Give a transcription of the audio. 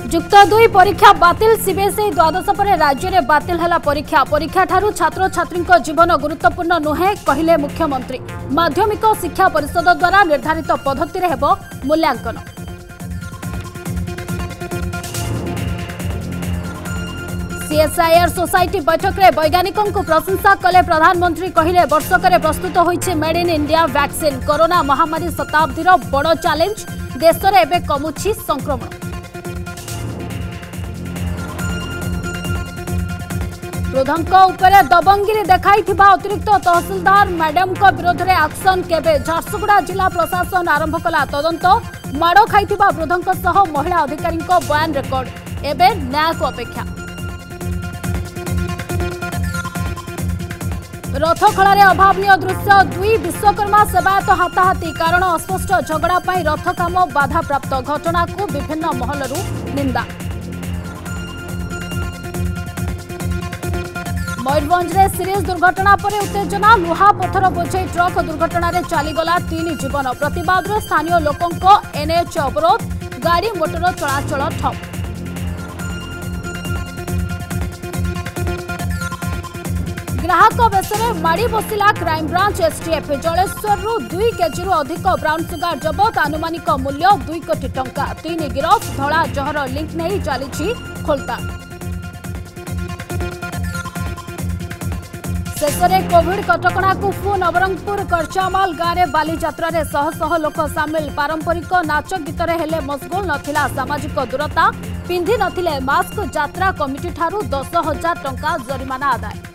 जुक्त 2 परीक्षा बातिल सीबीएसई द्वादश पर राज्य में बातिल है परीक्षा परीक्षा ठारू छात्र छात्री जीवन गुरुत्वपूर्ण नुहे कहले मुख्यमंत्री। माध्यमिक शिक्षा परिषद द्वारा निर्धारित पद्धति मूल्यांकन। सीएसआईआर सोसाइटी बैठक में वैज्ञानिकों को प्रशंसा कले प्रधानमंत्री कहले वर्षक प्रस्तुत होइछे made in India vaccine. Corona महामारी शताब्दीर बड़ चैलेंज देश में एवं कमुछि संक्रमण। क्रोधंक उपरे दबंगिरी देखाइथिबा अतिरिक्त तहसीलदार मैडम को विरोध में एक्शन केबे। झारसुगुड़ा जिला प्रशासन आरंभ कला तदंत। माड़ खाइथिबा वृद्धंक सह महिला अधिकारी बयान रेकर्ड। एबे न्याय को अपेक्षा। रथ खलारे अभावनीय दृश्य। 2 विश्वकर्मा सेवायत हाथाहाथी कारण अस्पष्ट झगड़ा पाई रथ काम बाधा प्राप्त। घटना को विभिन्न महलरू निंदा। मयूरभंज में सीरीज दुर्घटना पर उत्तेजना। लुहा पथर बोझे ट्रक दुर्घटना रे चलीगला 3 जीवन। प्रतिवाद रे स्थानीय लोकों एनएच अवरोध। गाड़ी मोटर चलाचल ठप। ग्राहक बेस में माड़ी बसिला क्राइमब्रांच एसटीएफ। जलेश्वर 2 केजी अधिक ब्राउन सुगार जबत। आनुमानिक मूल्य 2 कोटी टंका। 3 गिरफ। धला जहर लिंक नहीं चली खोलताड़। शेष में कोविड कटकणा को फु। नवरंगपुर करचामाल गाँव में बालीजात्रा रे शह शह लोक सामिल। पारंपरिक नाच गीत हेले मशगुल नथिला सामाजिक दूरता। पिंधि नथिले मास्क। यात्रा कमिटी ठारू 10,000 टंका जरिमाना आदाय।